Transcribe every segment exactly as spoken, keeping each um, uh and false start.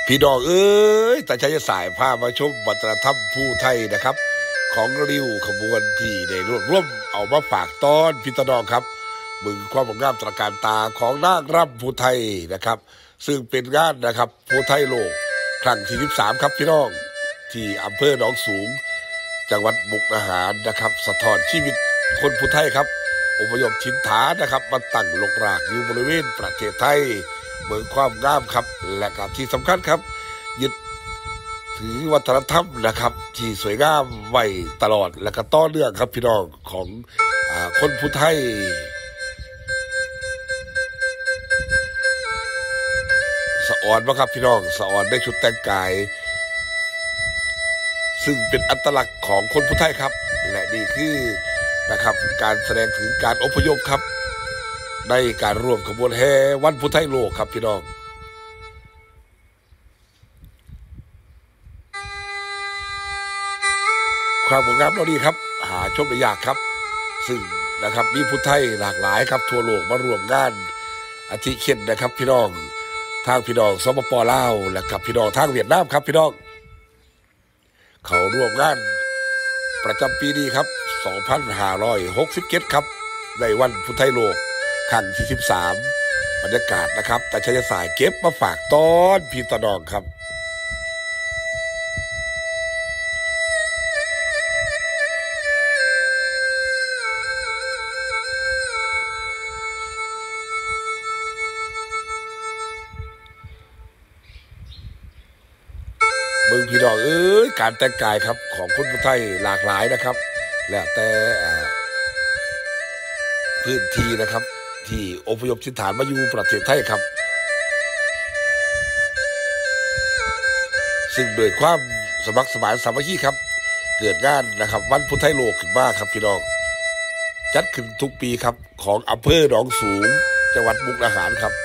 พี่น้องเอ้ยแต่ใช้สายผ้ามาชมวัฒนธรรมผู้ไทยนะครับของริ้วขบวนที่ได้รวบรวมเอามาฝากต้อนพี่น้องครับมึงความงามตระการตาของนางรำผู้ไทยนะครับซึ่งเป็นงานนะครับผู้ไทยโลกครั้งที่สิบสามครับพี่น้องที่อำเภอหนองสูงจังหวัดมุกดาหารนะครับสะท้อนชีวิตคนผู้ไทยครับอพยพถิ่นฐานนะครับมาตั้งหลกรากอยู่บริเวณประเทศไทยเมืองความงามครับและก็ที่สำคัญครับยึดถือวัฒนธรรมนะครับที่สวยงามไว้ตลอดและก็ต่อเนื่องครับพี่น้องของอ่าคนผู้ไทยสะอ่อนมากครับพี่น้องสะอ่อนได้ชุดแต่งกายซึ่งเป็นอัตลักษณ์ของคนผู้ไทยครับและนี่คือนะครับการแสดงถึงการอพยพครับในการร่วมขบวนแห่วันผู้ไทยโลกครับพี่น้องความงดงามเราดีครับหาชมได้ยากครับซึ่งนะครับมีผู้ไทยหลากหลายครับทั่วโลกมาร่วมงานอาทิเช่นนะครับพี่น้องทางพี่น้องสปป.ลาวและกับพี่น้องทางเวียดนามครับพี่น้องเขาร่วมงานประจำปีนี้ครับสองพันห้าร้อยหกสิบเจ็ดครับในวันผู้ไทยโลกครั้งที่สิบสามบรรยากาศนะครับแต่ชัยสายเก็บมาฝากต้อนพี่ตะนองครับเมืองพี่น้องเอ้ยการแต่งกายครับของคนผู้ไทยหลากหลายนะครับแล้วแต่พื้นที่นะครับที่อพยพถิ่นฐานมาอยู่ประเทศไทยครับซึ่งโดยความสมัครสมานสามัคคีครับเกิดงานนะครับวันผู้ไทยโลกขึ้นมาครับพี่น้องจัดขึ้นทุกปีครับของอำเภอหนองสูงจังหวัดมุกดาหารครับ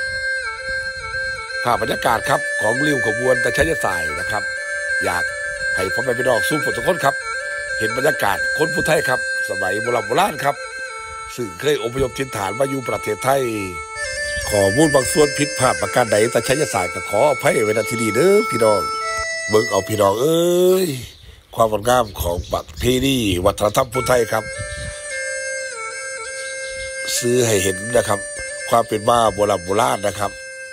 ภาพบรรยากาศครับของริ้วขบวนตะชัยสายนะครับอยากให้พ่อแม่พี่น้องสู้ฝนทุกคนครับเห็นบรรยากาศคนผู้ไทยครับสมัยโบราณโบราณครับซึ่งเคยอพยพถิ่นฐานมาอยู่ประเทศไทยขอมูลบางส่วนผิดพลาดประการใดตะชัยสายก็ขออภัยไว้ณที่นี้เด้อพี่น้องเบิ่งเอาพี่น้องเอ้ยความงดงามของประเพณีวัฒนธรรมผู้ไทยครับซื้อให้เห็นนะครับความเป็นมาโบราณโบราณนะครับ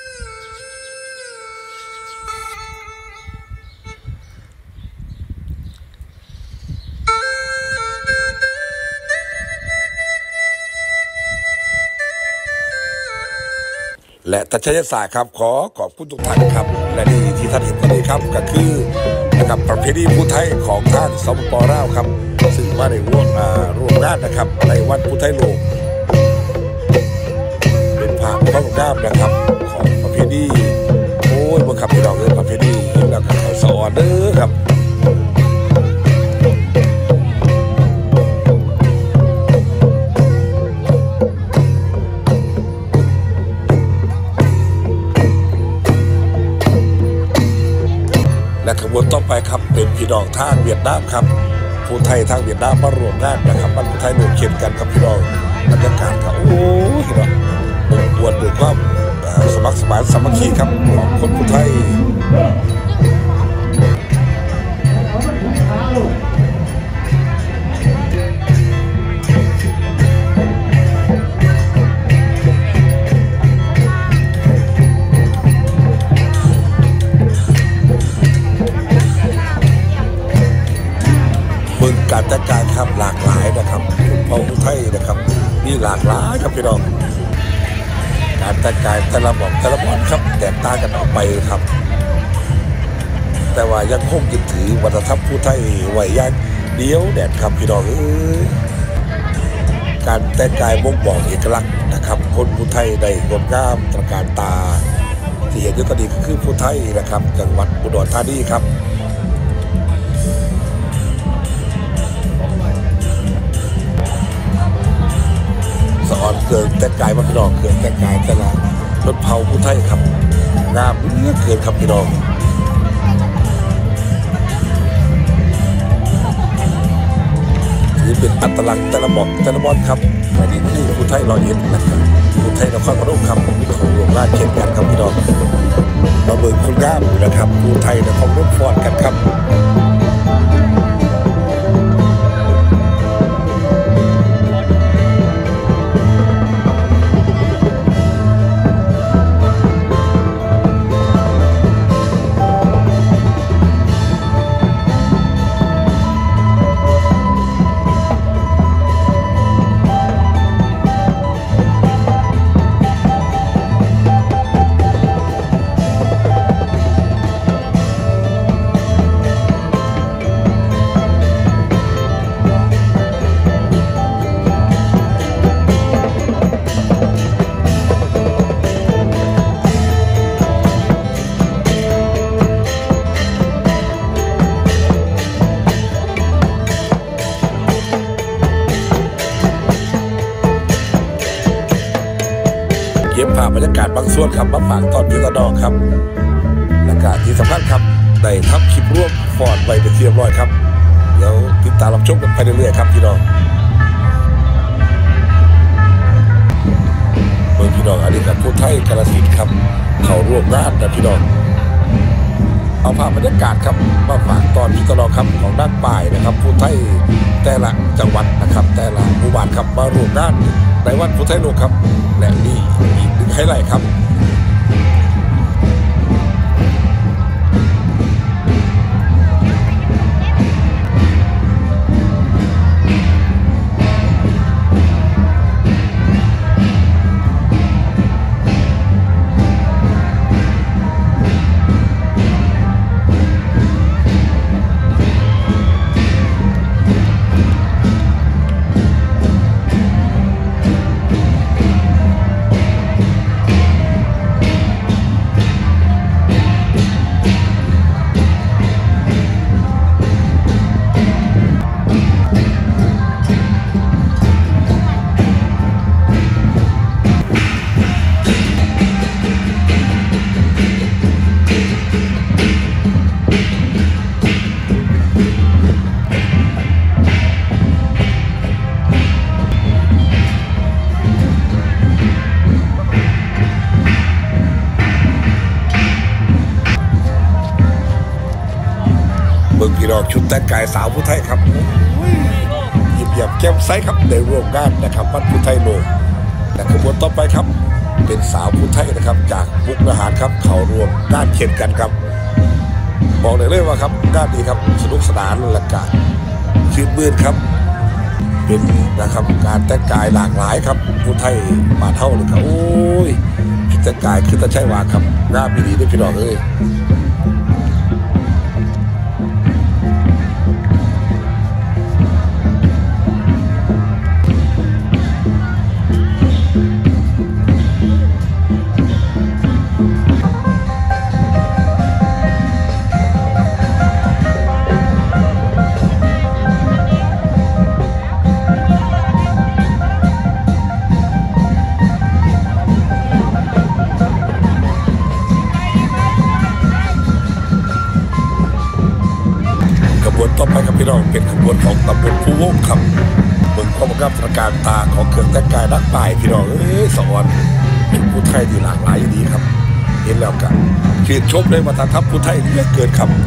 และตัชยศาสตร์ครับขอขอบคุณทุกท่านครับและนี่ที่ท่านเห็นตอนนี้ครับก็คือนะครับประเพณีผู้ไทยของทางสปป.ลาวครับซึ่งมาในร่วมร่วมงานนะครับในวันผู้ไทยโลกเป็นภาพความงามนะครับของประเพณีโอ้ยบังคับให้เราเลยประเพณีเห็นแล้วก็เขาสอนเด้อครับและขบวนต่อไปครับเป็นพี่น้องทางเวียดนามครับผู้ไทยทางเวียดนามมารวมงานนะครับมันผู้ไทยรวมเขียนกันครับพี่น้องบรรยากาศครับโอ้ยเนาะเป็นอวดด้วยความสมัครสมานสามัคคีครับของคนผู้ไทยการแต่งกายครับหลากหลายนะครับเผ่าผู้ไทยนะครับมีหลากหลายครับพี่น้องการแต่งกายแต่ละหม่อมแต่ละหม่อมครับแตกต่างกันออกไปครับแต่ว่ายังคงยึดถือวัฒนธรรมผู้ไทยไว้อย่างเดียวแดดครับพี่น้องเอ้ยการแต่งกายบ่งบอกเอกลักษณ์นะครับคนผู้ไทยได้งดงามตระการตาที่เห็นอยู่ตอนนี้ก็คือผู้ไทยนะครับจังหวัดอุดรธานีครับสอนเกินแต่งกายมาพี่น้องเกินแต่งกายแต่ละรถเผาผู้ไทยครับงามเนื้อเกินครับพี่น้องถือเป็นอัตลักษณ์แต่ละบอกแต่ละบอลครับอันนี้คือผู้ไทยเราเห็นนะครับผู้ไทยนครพนมครับมีของหลวงราชเช่นกันครับพี่น้องเราเบิกคนงามนะครับผู้ไทยนะของรุ่นฟอร์ดกันครับเก็บภาพบรรยากาศบางส่วนครับมาฝากตอนพิจารณาครับและการที่สำคัญครับได้ทำคลิปร่วมฟอร์ดไว้เป็นที่เรียบร้อยครับเดี๋ยวติดตามรับชมกันไปเรื่อยๆครับพี่น้องเมืองพี่น้องอันนี้กับผู้ไทยกาฬสินธุ์ครับเขาร่วมงานนะพี่น้องเอาภาพบรรยากาศครับมาฝากตอนพิจารณาครับของนักป่ายนะครับผู้ไทยแต่ละจังหวัดนะครับแต่ละหมู่บ้านครับมาร่วมงานในวันผู้ไทยโลกครับและนี่อีกหนึ่งไฮไลท์ครับเมืองพี่น้องชุดแต่งกายสาวผู้ไทยครับหยิบหยับแก้มไซครับในร่วมงานนะครับวันผู้ไทยโลกและขบวนต่อไปครับเป็นสาวผู้ไทยนะครับจากมุกดาหารครับเขารวมงานเช่นกันครับบอกเลยเลยว่าครับงานนี้ครับสนุกสนานและการชื่นมื่นครับเป็นนะครับการแต่งกายหลากหลายครับผู้ไทยมาเท่าเลยครับโอ้ยแต่งกายคือตะใช่ว่าครับงานดีด้วยพี่น้องเลยต่อไปครับพี่น้องเป็นขบวนของตำบลผู้วงครับเมืองความกับตระการตาของเครื่องแต่งกายนักป่ายพี่น้องเอ้ยสอนเป็นผู้ไทยที่หลากหลายอย่างนี้ครับเห็นแล้วกันชื่นชมเลยวัฒนธรรมผู้ไทยเยอะเกินครับ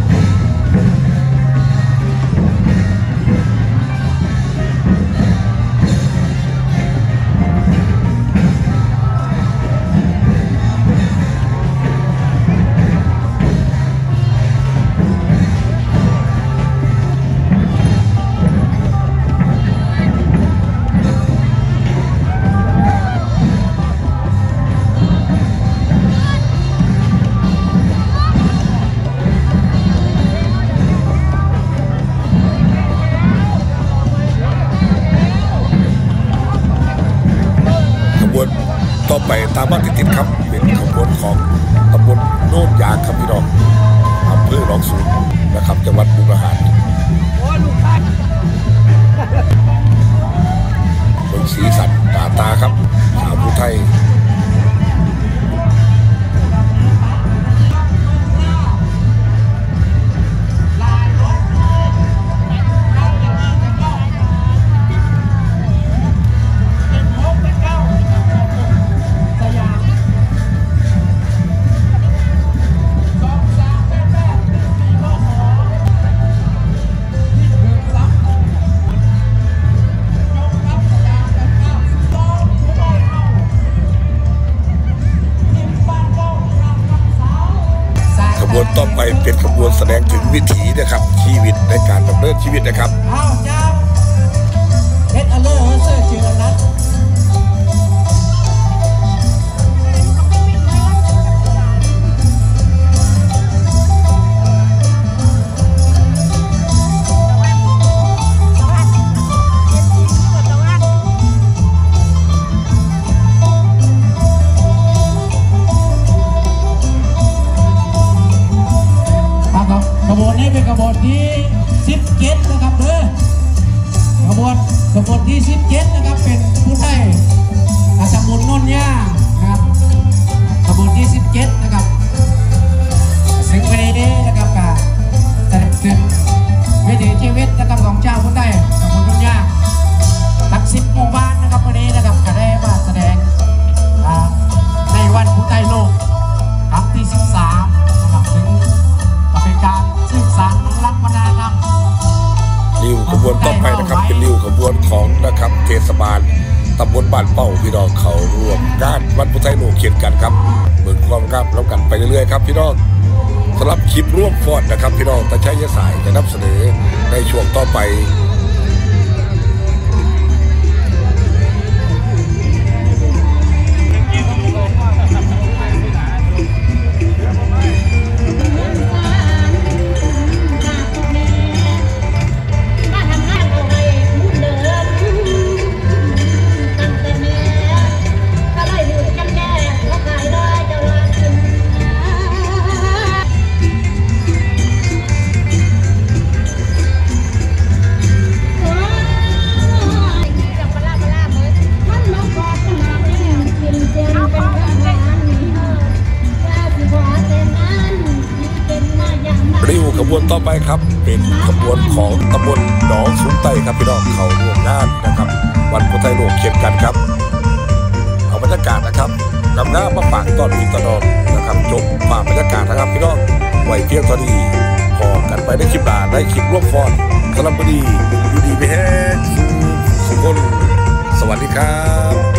ต่อไปตามมาติดๆครับเป็นขบวนของตำบลโน่นยางครับพี่น้องอำเภอหนองสูงนะครับจังหวัดมุกดาหารเป็นสีสันตาตาครับสาวผู้ไทยเป็นขบวนแสดงถึงวิถีนะครับชีวิตในการดำเนินชีวิตนะครับอ้าวจ้าเฮ็ดอเลอร์เสื้อเจือนัดขบวนนี้เป็นขบวนที่สิบเจ็ดนะครับเด้อขบวนขบวนที่สิบเจ็ดนะครับเป็นผู้ไทยอาจารย์บุญนนท์ย่านะครับขบวนที่สิบเจ็ดนะครับซึ่งวันนี้นะครับการแสดงถึงวิถีชีวิตนะครับของชาวผู้ไทยขบวนนนท์ย่าทั้งสิบหมู่บ้านนะครับวันนี้นะครับก็ได้มาแสดงในวันผู้ไทยโลกครั้งที่สิบสามนะครับซึ่งเป็นการสื่อสารรักวัฒนธรรมริ้วขบวนต่อไปนะครับเป็นริ้วขบวนของนะครับเทศบาลตำบลบ้านเป้าพี่น้องเขาร่วมงานวันพุทธไทยโลกเขียนกันครับเมืองความงามแล้วกันไปเรื่อยๆครับพี่น้องสำหรับคลิปร่วมฟอดนะครับพี่น้องตาชัยสายจะนำเสนอในช่วงต่อไปริ้วขบวนต่อไปครับเป็นขบวนของตำบลหนองสูงไต้ครับพี่น้องเขาร่วมงานนะครับวันพุทธไทยโลกเขียนกันครับเอาบรรยากาศนะครับนำหน้ามาฝากตอนพี่ตอนนะครับจบฝากบรรยากาศนะครับพี่น้องไว้เพียงเท่านี้พอกันไปในคลิปหน้าในคลิปร่วมฟอนสำหรับวันนี้อยู่ดีไปแห้งสุขคนสวัสดีครับ